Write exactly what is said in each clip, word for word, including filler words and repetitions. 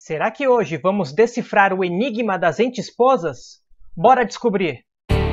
Será que hoje vamos decifrar o enigma das ente-esposas? Bora descobrir!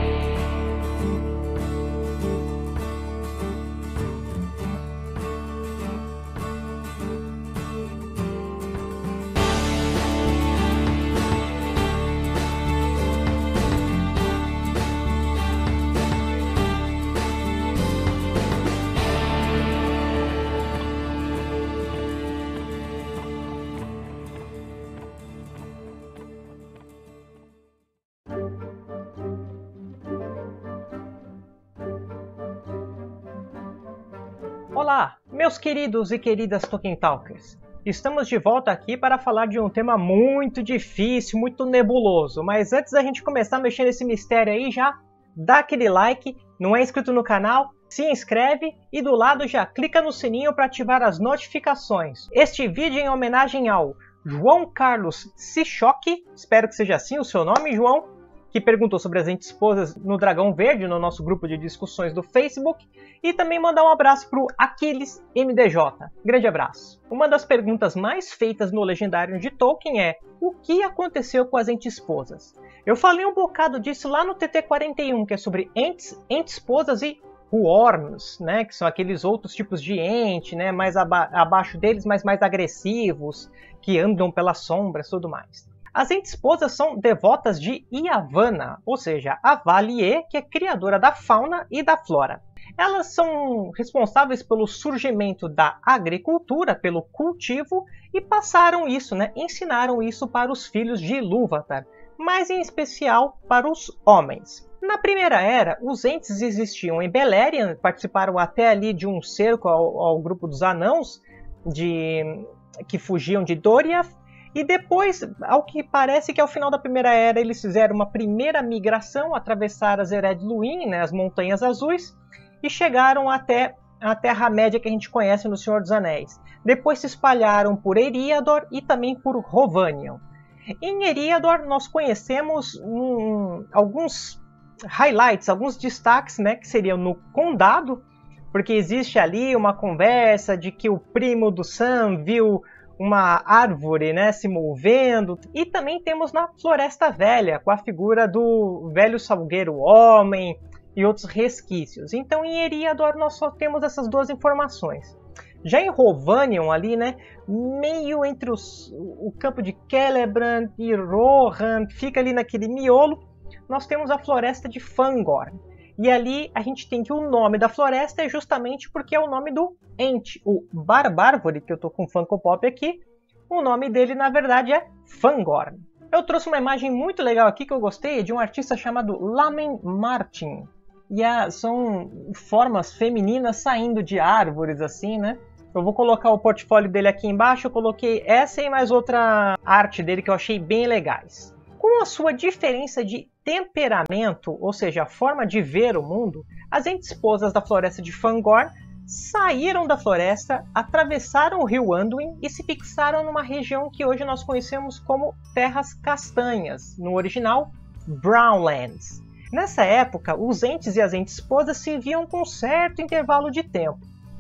Olá, meus queridos e queridas Tolkien Talkers! Estamos de volta aqui para falar de um tema muito difícil, muito nebuloso. Mas antes da gente começar a mexer nesse mistério aí, já dá aquele like, não é inscrito no canal, se inscreve e do lado já clica no sininho para ativar as notificações. Este vídeo é em homenagem ao João Carlos Sichoque, espero que seja assim o seu nome, João, que perguntou sobre as ente-esposas no Dragão Verde, no nosso grupo de discussões do Facebook, e também mandar um abraço para o Aquiles M D J. Grande abraço. Uma das perguntas mais feitas no Legendário de Tolkien é: o que aconteceu com as ente-esposas? Eu falei um bocado disso lá no T T quarenta e um, que é sobre entes, ente-esposas e Huorns, né, que são aqueles outros tipos de ente, né, mais aba abaixo deles, mas mais agressivos, que andam pelas sombras e tudo mais. As ente-esposas são devotas de Yavanna, ou seja, a Valier, que é criadora da fauna e da flora. Elas são responsáveis pelo surgimento da agricultura, pelo cultivo, e passaram isso, né, ensinaram isso para os filhos de Ilúvatar, mas em especial para os homens. Na Primeira Era, os entes existiam em Beleriand, participaram até ali de um cerco ao, ao grupo dos anãos de, que fugiam de Doriath. E depois, ao que parece que ao final da Primeira Era, eles fizeram uma primeira migração, atravessaram as Ered Luin, né, as Montanhas Azuis, e chegaram até a Terra-média que a gente conhece no Senhor dos Anéis. Depois se espalharam por Eriador e também por Rhovanion. Em Eriador, nós conhecemos um, alguns highlights, alguns destaques, né, que seriam no Condado, porque existe ali uma conversa de que o primo do Sam viu uma árvore, né, se movendo, e também temos na Floresta Velha, com a figura do velho salgueiro homem e outros resquícios. Então em Eriador nós só temos essas duas informações. Já em Rhovanion ali, né, meio entre os, o campo de Celebrant e Rohan, fica ali naquele miolo, nós temos a Floresta de Fangorn. E ali a gente tem que o nome da floresta é justamente porque é o nome do ente, o Barbárvore, que eu estou com o Funko Pop aqui, o nome dele na verdade é Fangorn. Eu trouxe uma imagem muito legal aqui que eu gostei, de um artista chamado Lamen Martin. E a, são formas femininas saindo de árvores assim, né? Eu vou colocar o portfólio dele aqui embaixo, eu coloquei essa e mais outra arte dele que eu achei bem legais. Com a sua diferença de temperamento, ou seja, a forma de ver o mundo, as ente-esposas da Floresta de Fangorn saíram da floresta, atravessaram o rio Anduin e se fixaram numa região que hoje nós conhecemos como Terras Castanhas, no original Brownlands. Nessa época, os entes e as ente-esposas se viam com um certo intervalo de tempo.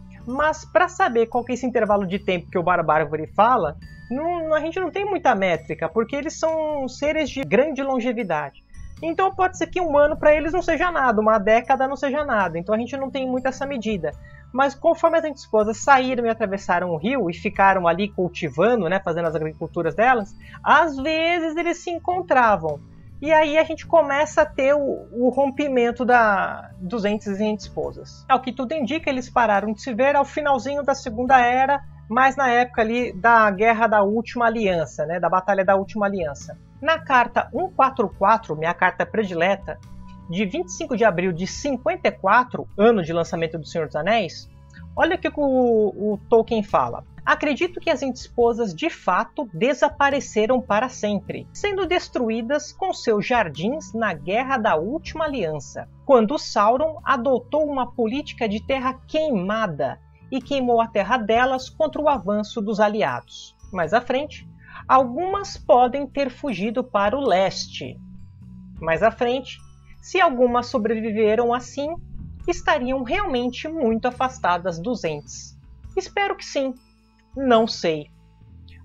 Mas para saber qual que é esse intervalo de tempo que o Barbárvore fala, não, a gente não tem muita métrica, porque eles são seres de grande longevidade. Então pode ser que um ano para eles não seja nada, uma década não seja nada, então a gente não tem muito essa medida. Mas conforme as ente-esposas saíram e atravessaram o rio e ficaram ali cultivando, né, fazendo as agriculturas delas, às vezes eles se encontravam. E aí a gente começa a ter o, o rompimento da, dos entes e ente-esposas. Ao que tudo indica, eles pararam de se ver ao finalzinho da Segunda Era, mas na época ali da Guerra da Última Aliança, né, da Batalha da Última Aliança. Na carta cento e quarenta e quatro, minha carta predileta, de vinte e cinco de abril de cinquenta e quatro, ano de lançamento do Senhor dos Anéis, olha o que o, o Tolkien fala. Acredito que as ente-esposas de fato desapareceram para sempre, sendo destruídas com seus jardins na Guerra da Última Aliança, quando Sauron adotou uma política de terra queimada e queimou a terra delas contra o avanço dos aliados. Mais à frente, algumas podem ter fugido para o leste. Mais à frente, se algumas sobreviveram assim, estariam realmente muito afastadas dos entes. Espero que sim. Não sei.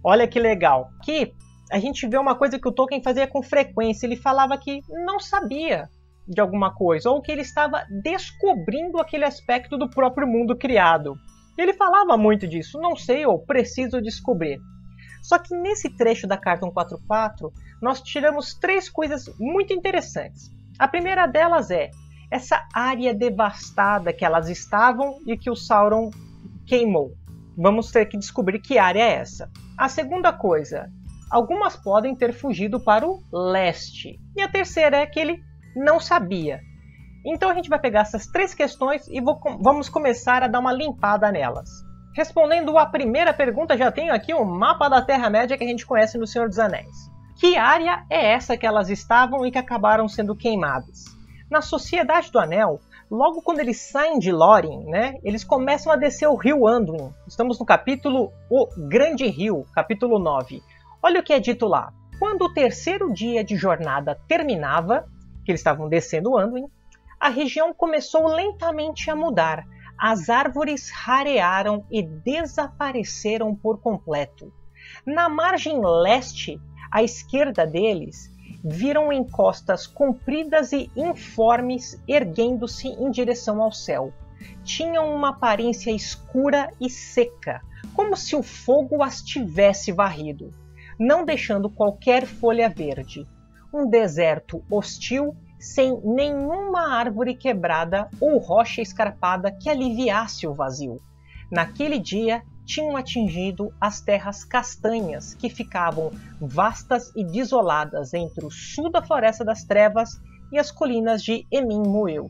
Olha que legal. Aqui a gente vê uma coisa que o Tolkien fazia com frequência. Ele falava que não sabia de alguma coisa, ou que ele estava descobrindo aquele aspecto do próprio mundo criado. Ele falava muito disso, não sei ou preciso descobrir. Só que nesse trecho da carta cento e quarenta e quatro, nós tiramos três coisas muito interessantes. A primeira delas é essa área devastada que elas estavam e que o Sauron queimou. Vamos ter que descobrir que área é essa. A segunda coisa, algumas podem ter fugido para o leste. E a terceira é que ele não sabia. Então a gente vai pegar essas três questões e vou, vamos começar a dar uma limpada nelas. Respondendo à primeira pergunta, já tenho aqui o mapa da Terra-média que a gente conhece no Senhor dos Anéis. Que área é essa que elas estavam e que acabaram sendo queimadas? Na Sociedade do Anel, logo quando eles saem de Lórien, né, eles começam a descer o rio Anduin. Estamos no capítulo O Grande Rio, capítulo nove. Olha o que é dito lá. Quando o terceiro dia de jornada terminava, que eles estavam descendo o Anduin, a região começou lentamente a mudar. As árvores rarearam e desapareceram por completo. Na margem leste, à esquerda deles, viram encostas compridas e informes erguendo-se em direção ao céu. Tinham uma aparência escura e seca, como se o fogo as tivesse varrido, não deixando qualquer folha verde. Um deserto hostil, sem nenhuma árvore quebrada ou rocha escarpada que aliviasse o vazio. Naquele dia, tinham atingido as terras castanhas, que ficavam vastas e desoladas entre o sul da Floresta das Trevas e as colinas de Emin Muil.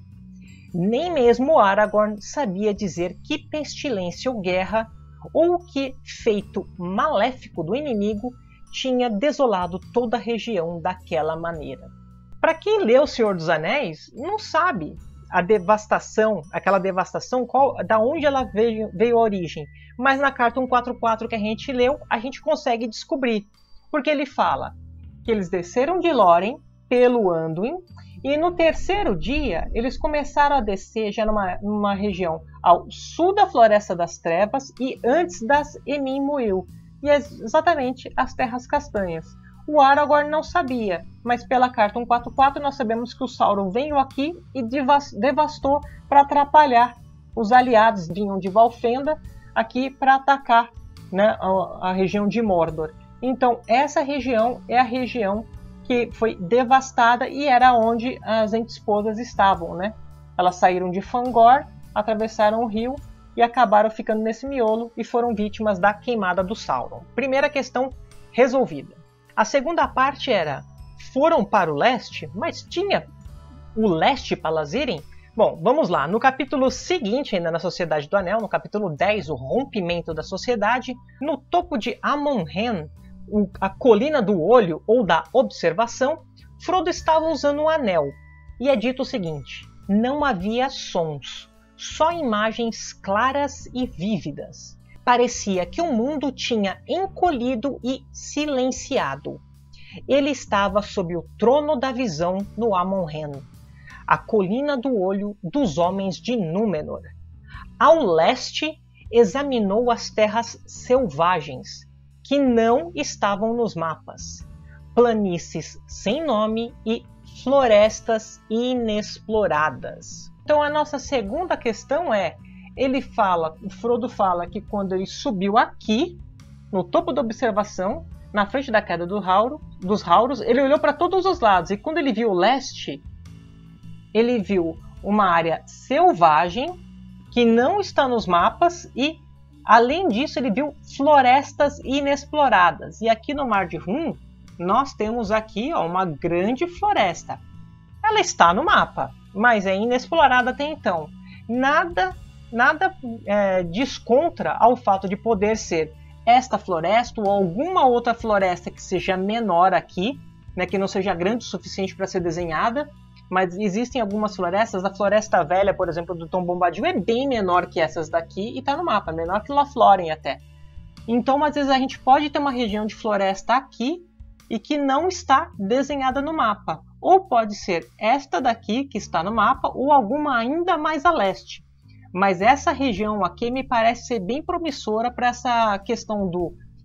Nem mesmo Aragorn sabia dizer que pestilência ou guerra, ou que feito maléfico do inimigo, tinha desolado toda a região daquela maneira. Para quem leu O Senhor dos Anéis, não sabe a devastação, aquela devastação, qual, da onde ela veio, veio a origem. Mas na carta cento e quarenta e quatro que a gente leu, a gente consegue descobrir. Porque ele fala que eles desceram de Lórien pelo Anduin, e no terceiro dia eles começaram a descer já numa, numa região ao sul da Floresta das Trevas e antes das Emin Muil, e é exatamente as Terras Castanhas. O Aragorn não sabia, mas pela carta cento e quarenta e quatro nós sabemos que o Sauron veio aqui e devastou para atrapalhar. Os aliados vinham de Valfenda aqui para atacar, né, a, a região de Mordor. Então essa região é a região que foi devastada e era onde as entes-esposas estavam, né? Elas saíram de Fangor, atravessaram o rio e acabaram ficando nesse miolo e foram vítimas da queimada do Sauron. Primeira questão resolvida. A segunda parte era, foram para o leste, mas tinha o leste para elas irem? Bom, vamos lá. No capítulo seguinte, ainda na Sociedade do Anel, no capítulo dez, o rompimento da sociedade, no topo de Amon-Hen, a colina do olho ou da observação, Frodo estava usando um anel. E é dito o seguinte, não havia sons, só imagens claras e vívidas. Parecia que o mundo tinha encolhido e silenciado. Ele estava sob o trono da visão no Amon-Hen, a colina do olho dos homens de Númenor. Ao leste, examinou as terras selvagens, que não estavam nos mapas, planícies sem nome e florestas inexploradas. Então a nossa segunda questão é, ele fala, o Frodo fala que quando ele subiu aqui, no topo da observação, na frente da queda do Hauro, dos Hauros, ele olhou para todos os lados. E quando ele viu o leste, ele viu uma área selvagem, que não está nos mapas, e, além disso, ele viu florestas inexploradas. E aqui no Mar de Hum, nós temos aqui ó, uma grande floresta. Ela está no mapa, mas é inexplorada até então. Nada... Nada é, descontra ao fato de poder ser esta floresta ou alguma outra floresta que seja menor aqui, né, que não seja grande o suficiente para ser desenhada, mas existem algumas florestas, a Floresta Velha, por exemplo, do Tom Bombadil é bem menor que essas daqui e está no mapa, menor que Lothlórien até. Então, às vezes a gente pode ter uma região de floresta aqui e que não está desenhada no mapa, ou pode ser esta daqui que está no mapa ou alguma ainda mais a leste. Mas essa região aqui me parece ser bem promissora para essa questão do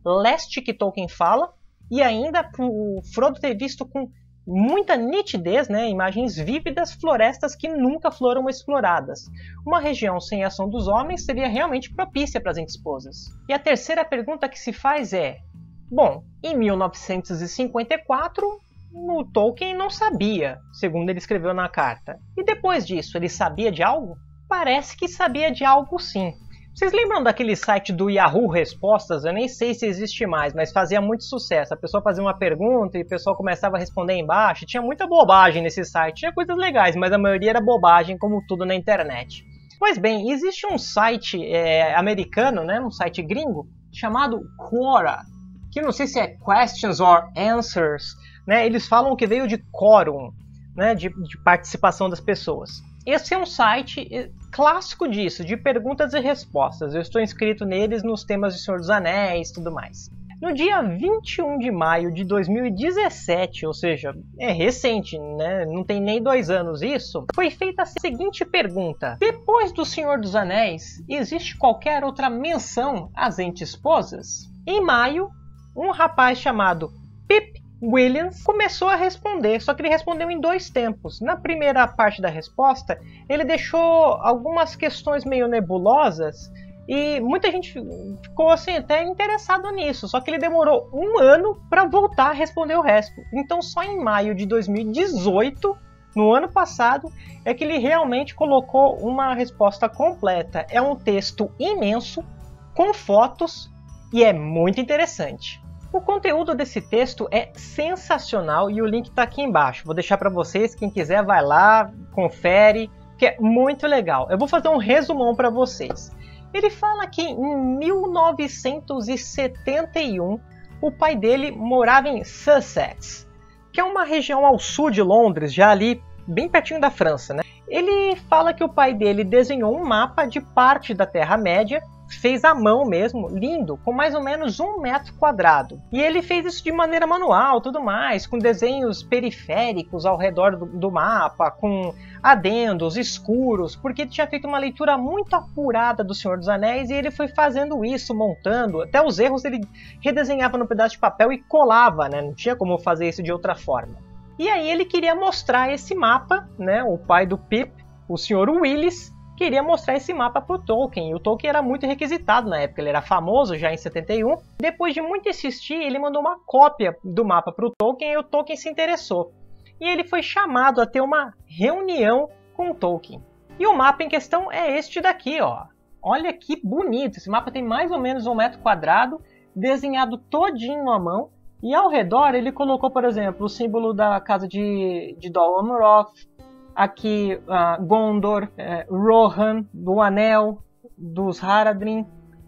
leste que Tolkien fala, e ainda o Frodo ter visto com muita nitidez, né, imagens vívidas, florestas que nunca foram exploradas. Uma região sem ação dos homens seria realmente propícia para as Ent-Esposas. E a terceira pergunta que se faz é, bom, em mil novecentos e cinquenta e quatro, o Tolkien não sabia, segundo ele escreveu na carta. E depois disso, ele sabia de algo? Parece que sabia de algo sim. Vocês lembram daquele site do Yahoo Respostas? Eu nem sei se existe mais, mas fazia muito sucesso. A pessoa fazia uma pergunta e o pessoal começava a responder embaixo. Tinha muita bobagem nesse site. Tinha coisas legais, mas a maioria era bobagem, como tudo na internet. Pois bem, existe um site é, americano, né, um site gringo, chamado Quora, que não sei se é Questions or Answers, né, eles falam que veio de quórum, né, de, de participação das pessoas. Esse é um site clássico disso, de perguntas e respostas. Eu estou inscrito neles nos temas de Senhor dos Anéis e tudo mais. No dia vinte e um de maio de dois mil e dezessete, ou seja, é recente, né? Não tem nem dois anos isso, foi feita a seguinte pergunta. Depois do Senhor dos Anéis, existe qualquer outra menção às Ent-Esposas? Em maio, um rapaz chamado Pip Williams começou a responder, só que ele respondeu em dois tempos. Na primeira parte da resposta, ele deixou algumas questões meio nebulosas e muita gente ficou assim, até interessado nisso, só que ele demorou um ano para voltar a responder o resto. Então só em maio de dois mil e dezoito, no ano passado, é que ele realmente colocou uma resposta completa. É um texto imenso, com fotos, e é muito interessante. O conteúdo desse texto é sensacional e o link está aqui embaixo. Vou deixar para vocês, quem quiser vai lá, confere, que é muito legal. Eu vou fazer um resumão para vocês. Ele fala que em mil novecentos e setenta e um o pai dele morava em Sussex, que é uma região ao sul de Londres, já ali bem pertinho da França, né? Ele fala que o pai dele desenhou um mapa de parte da Terra-média, fez à mão mesmo, lindo, com mais ou menos um metro quadrado. E ele fez isso de maneira manual, tudo mais, com desenhos periféricos ao redor do, do mapa, com adendos escuros, porque ele tinha feito uma leitura muito apurada do Senhor dos Anéis e ele foi fazendo isso, montando, até os erros ele redesenhava no pedaço de papel e colava, né? Não tinha como fazer isso de outra forma. E aí ele queria mostrar esse mapa, né? O pai do Pip, o senhor Willis, queria mostrar esse mapa para o Tolkien, e o Tolkien era muito requisitado na época, ele era famoso já em setenta e um. Depois de muito insistir, ele mandou uma cópia do mapa para o Tolkien e o Tolkien se interessou. E ele foi chamado a ter uma reunião com o Tolkien. E o mapa em questão é este daqui, ó. Olha que bonito, esse mapa tem mais ou menos um metro quadrado, desenhado todinho à mão, e ao redor ele colocou, por exemplo, o símbolo da casa de, de Dol Amroth, aqui uh, Gondor, uh, Rohan, do Anel, dos Haradrim,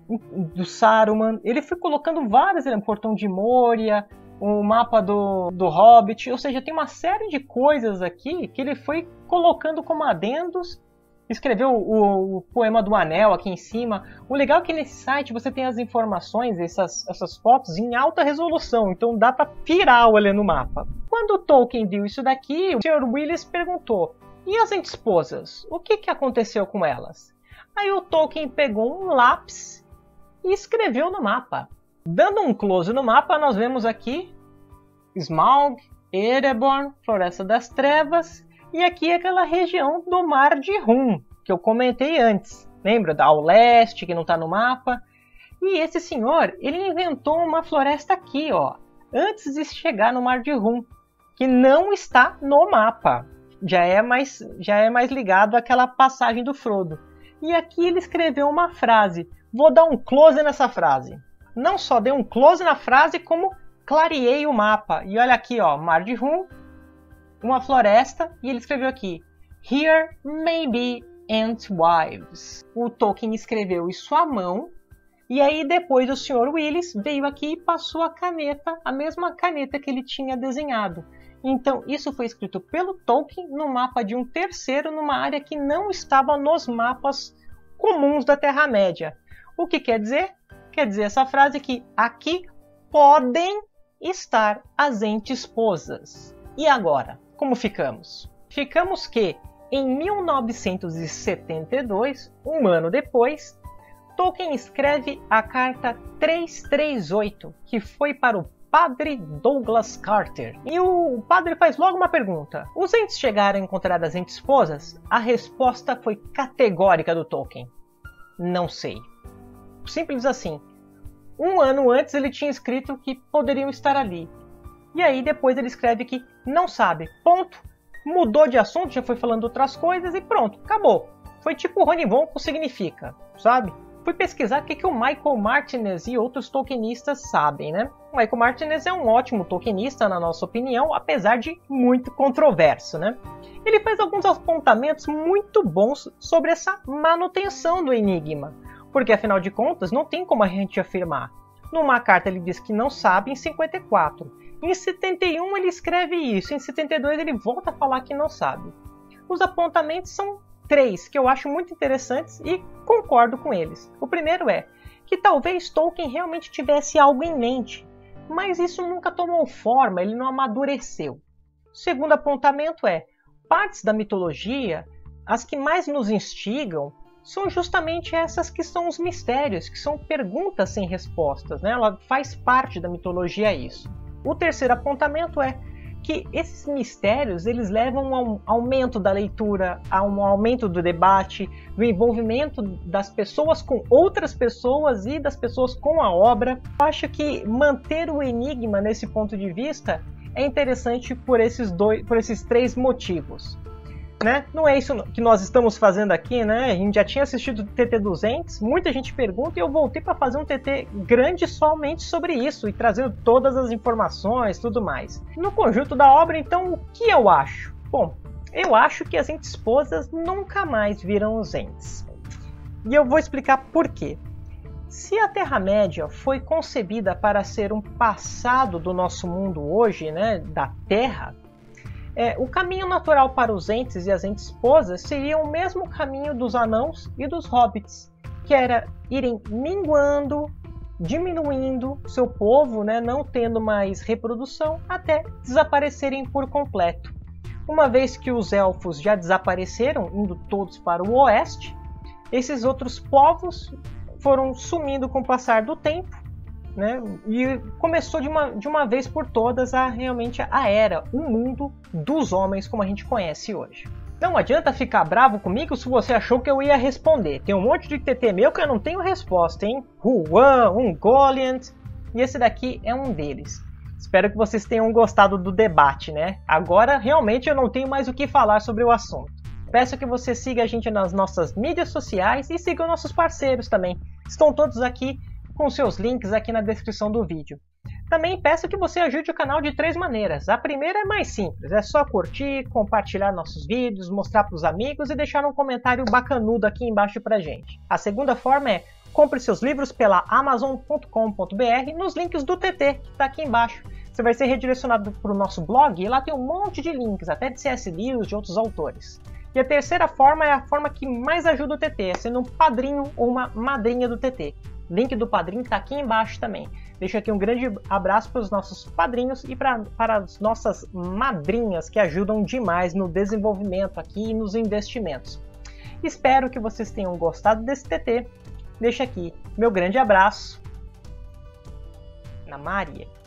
do Saruman. Ele foi colocando várias, né, Portão de Moria, o mapa do, do Hobbit, ou seja, tem uma série de coisas aqui que ele foi colocando como adendos. Escreveu o, o poema do Anel aqui em cima. O legal é que nesse site você tem as informações, essas, essas fotos em alta resolução, então dá para pirar olhando no mapa. Quando o Tolkien viu isso daqui, o senhor Willis perguntou, e as Ent-Esposas? O que, que aconteceu com elas? Aí o Tolkien pegou um lápis e escreveu no mapa. Dando um close no mapa, nós vemos aqui Smaug, Ereborn, Floresta das Trevas, e aqui aquela região do Mar de Rum, que eu comentei antes. Lembra? Ao leste, que não está no mapa. E esse senhor, ele inventou uma floresta aqui, ó, antes de chegar no Mar de Rum, que não está no mapa. Já é mais, já é mais ligado àquela passagem do Frodo. E aqui ele escreveu uma frase. Vou dar um close nessa frase. Não só dei um close na frase, como clareei o mapa. E olha aqui, ó, Mar de Rum, uma floresta, e ele escreveu aqui, Here may be Ent-Wives. O Tolkien escreveu isso à mão, e aí depois o senhor Willis veio aqui e passou a caneta, a mesma caneta que ele tinha desenhado. Então isso foi escrito pelo Tolkien no mapa de um terceiro, numa área que não estava nos mapas comuns da Terra-média. O que quer dizer? Quer dizer essa frase que aqui podem estar as Ent-Esposas. E agora? Como ficamos? Ficamos que, em mil novecentos e setenta e dois, um ano depois, Tolkien escreve a carta trezentos e trinta e oito, que foi para o padre Douglas Carter. E o padre faz logo uma pergunta. Os Ents chegaram a encontrar as Ent-esposas? A resposta foi categórica do Tolkien. Não sei. Simples assim. Um ano antes ele tinha escrito que poderiam estar ali. E aí depois ele escreve que não sabe. Ponto. Mudou de assunto, já foi falando outras coisas e pronto, acabou. Foi tipo o Rony Von com significa, sabe? Fui pesquisar o que, que o Michael Martinez e outros tolkienistas sabem, né? O Michael Martinez é um ótimo tolkienista, na nossa opinião, apesar de muito controverso, né? Ele faz alguns apontamentos muito bons sobre essa manutenção do enigma, porque afinal de contas não tem como a gente afirmar. Numa carta ele diz que não sabe em cinquenta e quatro, em setenta e um ele escreve isso, em setenta e dois ele volta a falar que não sabe. Os apontamentos são três que eu acho muito interessantes e concordo com eles. O primeiro é que talvez Tolkien realmente tivesse algo em mente, mas isso nunca tomou forma, ele não amadureceu. O segundo apontamento é partes da mitologia, as que mais nos instigam, são justamente essas que são os mistérios, que são perguntas sem respostas, né? Ela faz parte da mitologia isso. O terceiro apontamento é que esses mistérios eles levam a um aumento da leitura, a um aumento do debate, do envolvimento das pessoas com outras pessoas e das pessoas com a obra. Eu acho que manter o enigma nesse ponto de vista é interessante por esses, dois, por esses três motivos. Né? Não é isso que nós estamos fazendo aqui, né? A gente já tinha assistido o T T duzentos, muita gente pergunta e eu voltei para fazer um T T grande somente sobre isso e trazer todas as informações e tudo mais. No conjunto da obra, então, o que eu acho? Bom, eu acho que as Ent-esposas nunca mais viram os Ents. E eu vou explicar por quê. Se a Terra-média foi concebida para ser um passado do nosso mundo hoje, né, da Terra, É, o caminho natural para os Ents e as Ent-esposas seria o mesmo caminho dos anãos e dos hobbits, que era irem minguando, diminuindo seu povo, né, não tendo mais reprodução, até desaparecerem por completo. Uma vez que os elfos já desapareceram, indo todos para o oeste, esses outros povos foram sumindo com o passar do tempo, né? E começou de uma, de uma vez por todas a realmente a era, o mundo dos homens como a gente conhece hoje. Não adianta ficar bravo comigo se você achou que eu ia responder. Tem um monte de T T meu que eu não tenho resposta, hein? Huan, Ungoliant, e esse daqui é um deles. Espero que vocês tenham gostado do debate, né? Agora realmente eu não tenho mais o que falar sobre o assunto. Peço que você siga a gente nas nossas mídias sociais e siga nossos parceiros também. Estão todos aqui com seus links aqui na descrição do vídeo. Também peço que você ajude o canal de três maneiras. A primeira é mais simples, é só curtir, compartilhar nossos vídeos, mostrar para os amigos e deixar um comentário bacanudo aqui embaixo pra gente. A segunda forma é compre seus livros pela amazon ponto com ponto br nos links do T T, que está aqui embaixo. Você vai ser redirecionado para o nosso blog e lá tem um monte de links, até de C S Lewis, de outros autores. E a terceira forma é a forma que mais ajuda o T T, é sendo um padrinho ou uma madrinha do T T. Link do padrinho está aqui embaixo também. Deixo aqui um grande abraço para os nossos padrinhos e pra, para as nossas madrinhas que ajudam demais no desenvolvimento aqui e nos investimentos. Espero que vocês tenham gostado desse T T. Deixo aqui meu grande abraço. Na Maria.